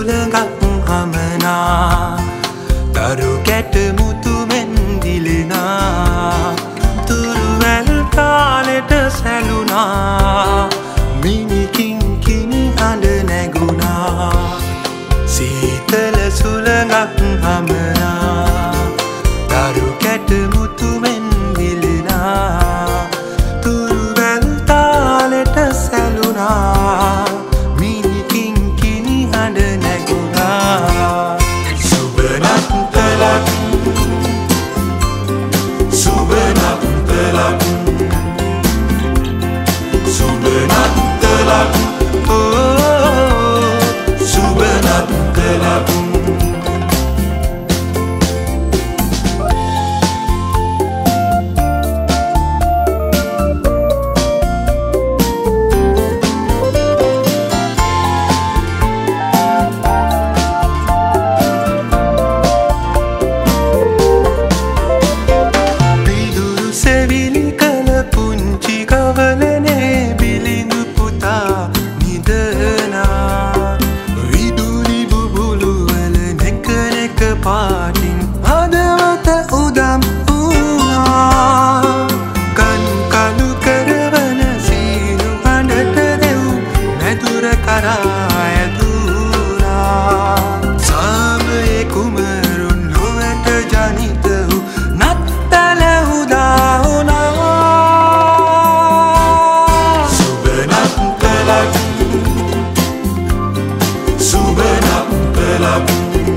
සුළඟක් හමනා දරු කැට මුතුමෙන් දිලෙනා තුරුවැල් කාලෙට සැලුනා මිනිකින් කිනි හඬ නැගුණා සීතල සුළඟක් හමනා දරු කැට මුතුමෙන් දිලෙනා තුරුවැල් කාලෙට සැලුනා පාටින් හදවත උදම් වුණා කන් කළු කරවන සීනු හඬට දෙව් නැතුර කරා ඇදුනා සාමයේ කුමරුන් ලොවට ජනිත වූ නත්තල උදා වුණා සුබ නත්තලක්